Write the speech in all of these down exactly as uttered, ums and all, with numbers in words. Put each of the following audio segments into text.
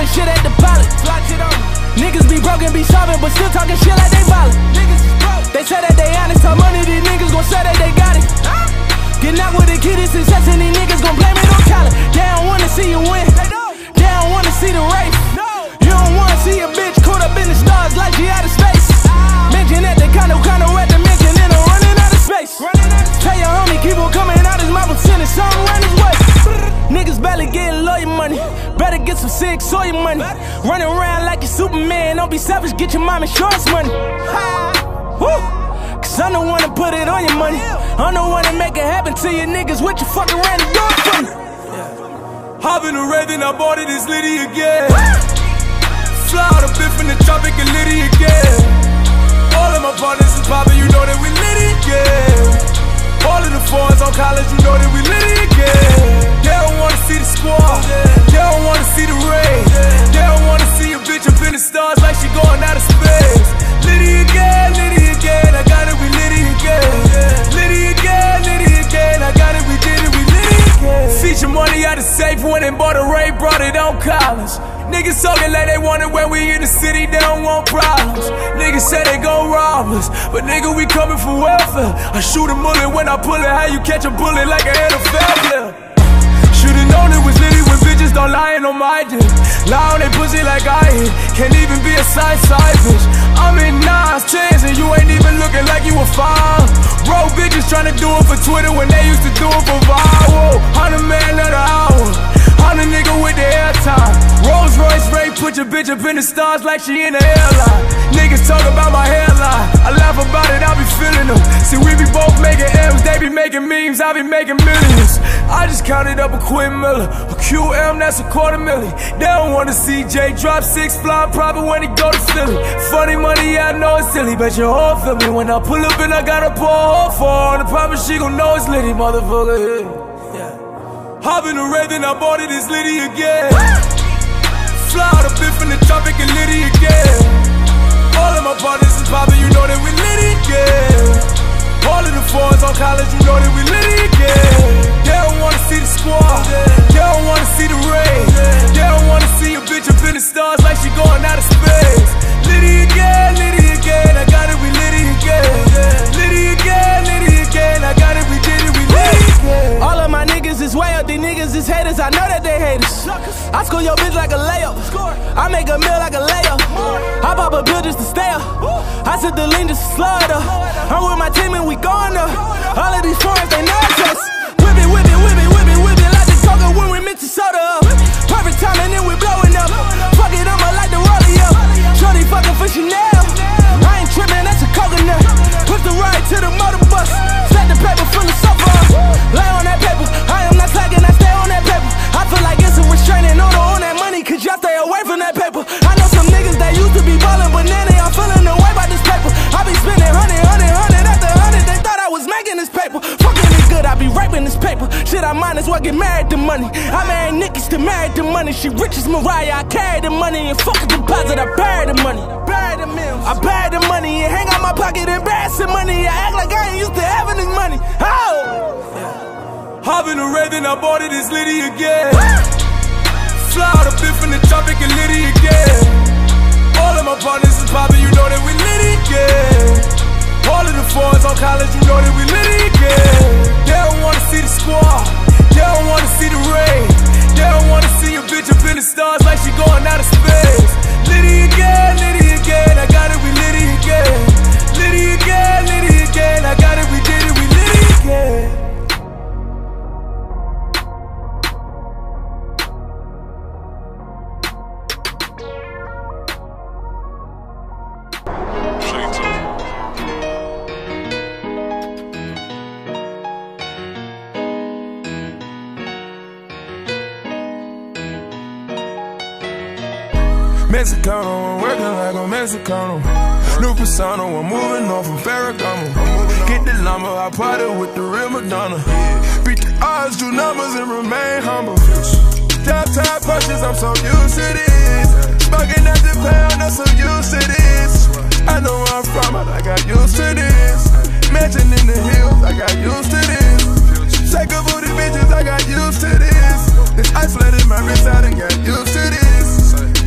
throwing shit at the pilot. Niggas be broken, be solving, but still talking shit like they violent. They say that they honest, how money these niggas gon' say that they got it. Getting out with the kid is success and these niggas gon' blame it on Colin. They don't wanna see you win, they don't wanna see the race. You don't wanna see a bitch caught up in the stars like she out of space. Mention at the condo, condo at the mention, and I'm running out of space. Tell your homie, keep on coming out his mouth and sending something around his way. Niggas barely getting lawyer money, better get some sick soy money. Running around like you Superman, don't be selfish, get your mom insurance money. Woo! Cause I'm the one to put it on your money. I'm the one to make it happen to you niggas. What you fucking ran the door for me? Hop in the red, then I bought it, it's Liddy again. Fly out a bit from the tropic and Liddy again. All of my partners is poppin', you know that we Liddy again. All of the fours on college, you know that we Liddy again. They don't wanna see the squad, they don't wanna see the rain. They don't wanna see a bitch up in the stars like she going out of space. Liddy again, Liddy again, I got it, we Liddy again. Liddy again, Liddy again, I got it, we did it, we Liddy again. Feature money out of safe, went and bought a Ray, brought it on college. Niggas talking like they want it when we in the city, they don't want problems. Niggas say they gon' rob us, but nigga, we coming for welfare. I shoot a bullet when I pull it, how you catch a bullet like an N F L player? Should've known it was Liddy when bitches don't lying on my dick. Lie on they pussy like I hit, can't even be a side side bitch. I'm in nines, tens, and you ain't even looking like you a five. Bro, bitches tryna do it for Twitter when they used to do it for viral. I'm the man of the hour, I'm the nigga with the airtime. Rolls Royce Ray, put your bitch up in the stars like she in the airline. Niggas talk about my hairline, I laugh about it, I be feeling them. See, we be both making M's, they be making memes, I be making millions. I just counted up a Quinn Miller, a Q M, that's a quarter million. They don't wanna see Jay drop six, flying private when he go to Philly. Funny money, yeah, I know it's silly, but your whole feel me. When I pull up and I gotta pour a hole for her, and I promise she gon' know it's Liddy, motherfucker, yeah. Hop in the red, then I bought it, it's Liddy again. Fly out a bit from the tropic and Liddy again. All of my partners is poppin', you know that we Liddy again. All of the fours on college, you know that we Liddy again. They don't wanna see the squad, they don't wanna see the rain. They don't wanna see a bitch up in the stars like she going out of space. Liddy again, Liddy again, I got it, we Liddy again. Liddy again, Liddy again, I got it, we did it, we Liddy again. All of my niggas is way up, these niggas is haters, I know that they haters. I score your bitch like a layup, I make a meal like a layup. I pop a pill just to stay up, I set the lean just to slow it up. I'm with my team and we going up. All of these foreigns, they know us. Whip it, whip it, whip it, whip it, whip it like the coca when we mix the soda up. Perfect time and then we blowing up. Fuck it, I'ma like the rollie up. Shorty fucking for Chanel, I ain't tripping, that's a coconut. Push the ride to the motor bus, stack the paper full of sofa. Lay on that paper, I am not slacking, I stay on that paper. I feel like it's a restraining order on that money, cause y'all stay away from that paper. I know some niggas that used to be ballin', but now they all feeling the way by this paper. I be spending hundred, hundred, hundred after hundred, they thought I was making this paper. Fucking it good, I be raping this paper. Shit, I might as well get married to money. I married Nikki, still married to money. She rich as Mariah, I carry the money. And fuck a deposit, I bury the money. Bury the mills, I bury the money. And hang out my pocket, embarrassing money. I act like I ain't used to having this money. Oh! Hop in the red, then I bought it, it's Liddy again. Fly out a bit from the tropic and Liddy again. All of my partners is poppin', you know that we Liddy again. All of the fours on college, you know that we Liddy again. They don't wanna see the squad, they don't wanna see the rain. They don't wanna see a bitch up in the stars like she going out of space. Liddy again, Liddy again, I got it, we Liddy again. Liddy again, Liddy again, I got it, we did it, we Liddy again. Mexicano, I'm working like a Mexicano. New persona, I'm moving on from Ferragamo. Get the llama, I party with the real Madonna. Beat the odds, do numbers and remain humble. Top top punches, I'm so used to this. Smoking at the pound, I'm so used to this. I know where I'm from, but I got used to this. Mansion in the hills, I got used to this. Shake a booty bitches, I got used to this. This ice flooded my wrist, I done got used to this.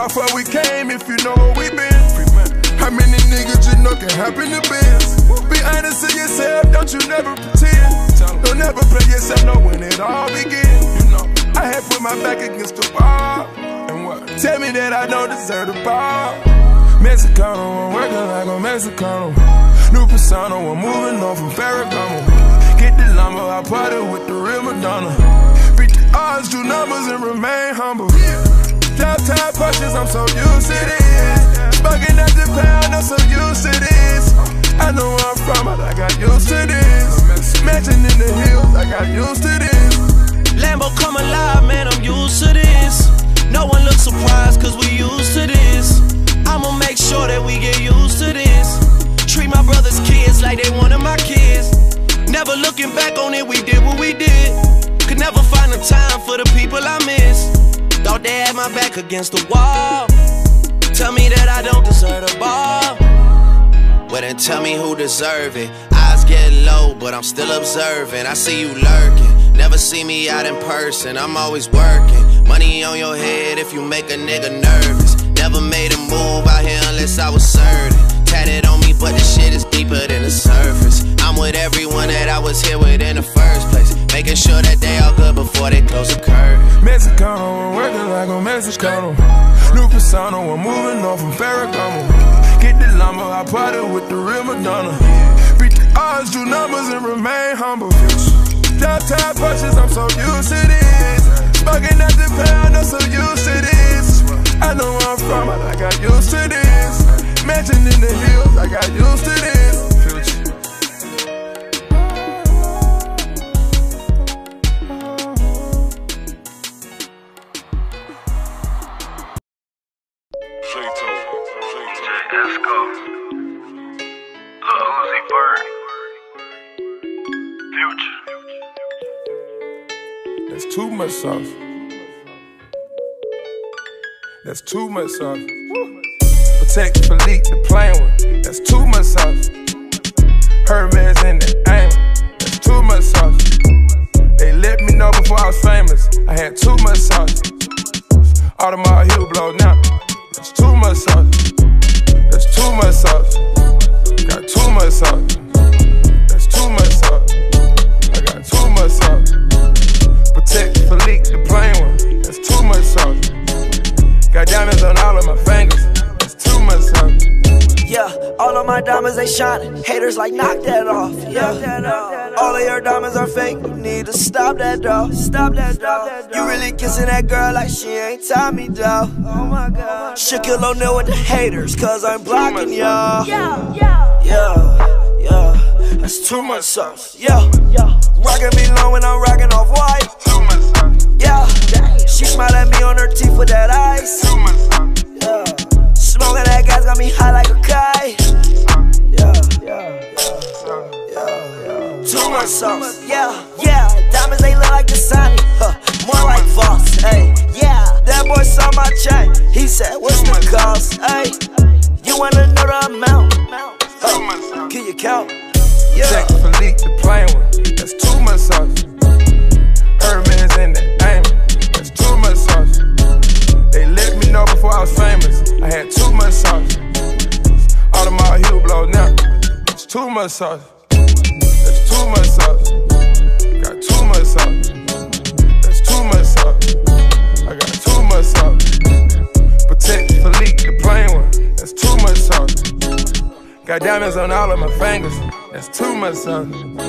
How far we came if you know where we been. How many niggas you know can happen to biz? Be honest to yourself, don't you never pretend. Don't ever play yourself, know when it all begins. You know, I had put my back against the wall. And what? Tell me that I don't deserve the ball. Mexicano, I'm working like a Mexicano. New persona, I'm moving on from Ferragamo. Get the llama, I party with the real Madonna. Beat the odds, do numbers and remain humble. Downtown punches, I'm so used to this. Bugging at the pound, I'm so used to this. I know where I'm from, but I got used to this. Mansion in the hills, I got used to this. Lambo come alive, man, I'm used to this. No one looks surprised, cause we used to this. I'ma make sure that we get used to this. Treat my brother's kids like they one of my kids. Never looking back on it, we did what we did. Could never find the time for the people I miss. Thought they had my back against the wall. Tell me that I don't deserve the ball. Well then tell me who deserve it. Eyes get low, but I'm still observing. I see you lurking, never see me out in person. I'm always working. Money on your head if you make a nigga nervous. Never made a move out here unless I was certain. Tatted on me, but the shit is deeper than the surface. I'm with everyone that I was here with in the first place, making sure that they all good before they close the curtain. Mexicano, I'm working like a Mexicano. New persona, I'm moving on from Ferragamo. Get the llama, I party with the real Madonna. Beat the odds, do numbers and remain humble. Downtown punches, I'm so used to this. Bugging at the pound, I'm so used to this. I know where I'm from, but I got used to this. Mansion in the hills, I got used to this. That's too much sauce. That's too much sauce. Protect Philippe, the plain one. That's too much sauce. Hermes in the aim. That's too much sauce. They let me know before I was famous. I had too much sauce. Audemars Hill blow now. That's too much sauce. That's too much sauce. Got too much sauce. That's too much sauce. I got too much sauce. Protect Philippe, the plain one. That's too much sauce. Got diamonds on all of my fingers. That's too much sauce. Yeah, all of my diamonds, they shining. Haters like, knock that off. Yeah, all of your diamonds are fake. You need to stop that, dog. Stop that, dog. You really kissing that girl like she ain't Tommy, dog. Oh my God. Shaquille O'Neal with the haters, cause I'm blocking y'all. Yeah, yeah, yeah, yeah. That's too much sauce. Yeah, yeah. Rockin' me long when I'm rockin' off white. Too much sauce. Yeah, she smiled at me on her teeth with that ice. Too much sauce. Yeah, smoking that gas got me high like a kite. Yeah, yeah, yeah, yeah, yeah. Too much sauce. Yeah, yeah. Diamonds they look like Dasani, huh? More like Voss. Hey, yeah. That boy saw my chain. He said, "What's the cost?" Hey, you wanna know the amount? Huh? Can you count? Yeah. Protect Philippe, the plain one. That's too much sauce. Hermes in the aim. That's too much sauce. They let me know before I was famous. I had too much sauce. Audemars Hill blow now. It's too much sauce. That's too much sauce. Got too much sauce. That's too much sauce. I got too much sauce. Protect Philippe, the plain one. That's too much sauce. Got diamonds on all of my fingers. That's too much sauce.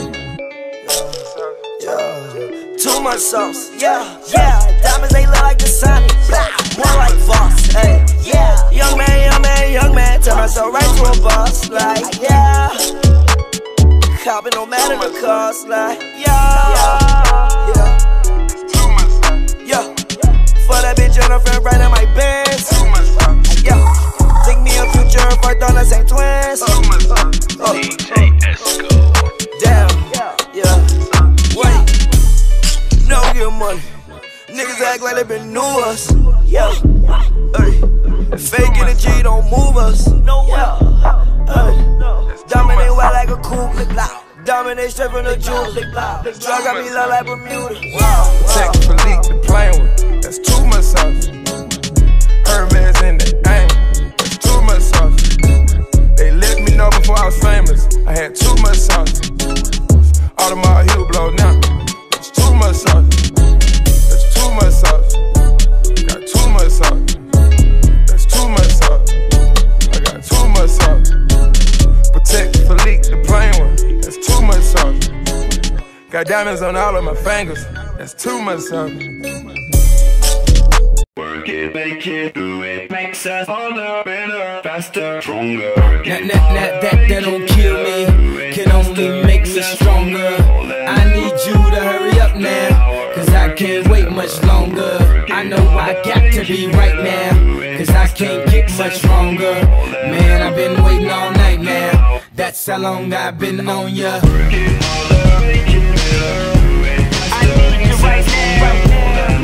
Yeah, too much sauce. Yeah, yeah. Diamonds they look like Dasani, more like Voss. Hey, yeah. Young man, young man, young man, turn myself right to a boss. Like, yeah. Copping no matter the cost. Like, yeah, yeah, yeah. For that bitch Jennifer right in my Benz. Yeah. Think me a future if I thought us ain't twins. Oh. D J Esco. Damn, yeah. Wait, no get money. Niggas act like they been new us. Yeah. Ay. Fake energy don't move us. No way. Ay. Dominate well like a cool click. Dominate straight from the jewel. Drug got me love like Bermuda. Protect Philippe, the plain one. That's too much sauce. Hermes in diamonds on all of my fingers. That's too much of it. Work it, make it, do it. Makes us harder, better, faster, stronger. That, that, that, that, that don't kill me, can only make me stronger. I need you to hurry up now, cause I can't wait much longer. I know I got to be right now, cause I can't get much longer. Man, I've been waiting all night now, that's how long I've been on ya. I need you right now, right now.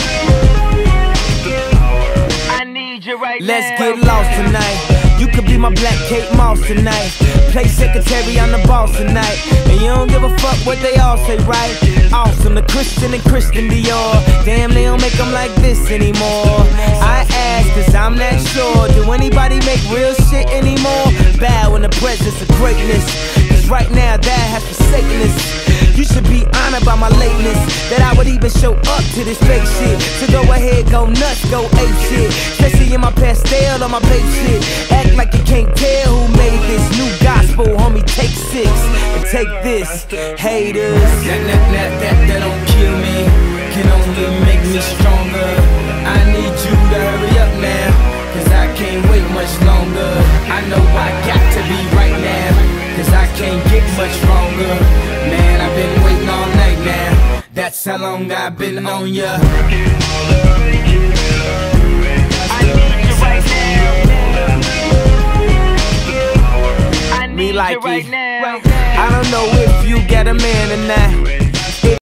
I need you right now. Let's get lost tonight. You could be my black Kate Moss tonight. Play secretary, I'm the boss tonight. And you don't give a fuck what they all say, right? Awesome, the Christian and Christian Dior. Damn, they don't make them like this anymore. I ask, cause I'm not sure. Do anybody make real shit anymore? Bow in the presence of greatness, cause right now that has forsaken us. You should be honored by my lateness, that I would even show up to this fake shit. So go ahead, go nuts, go ape shit. Especially in my pastel on my babe shit. Act like you can't tell who made this new gospel, homie. Take six and take this, haters. That, that, that, that, that don't kill me, can only make me stronger. I need you to hurry up now, cause I can't wait much longer. I know I got to be right now, cause I can't get much longer. Man, I've been waiting all night now, that's how long I've been on ya. I need you right now. I need Me like you right it. now. I don't know if you got a man or not,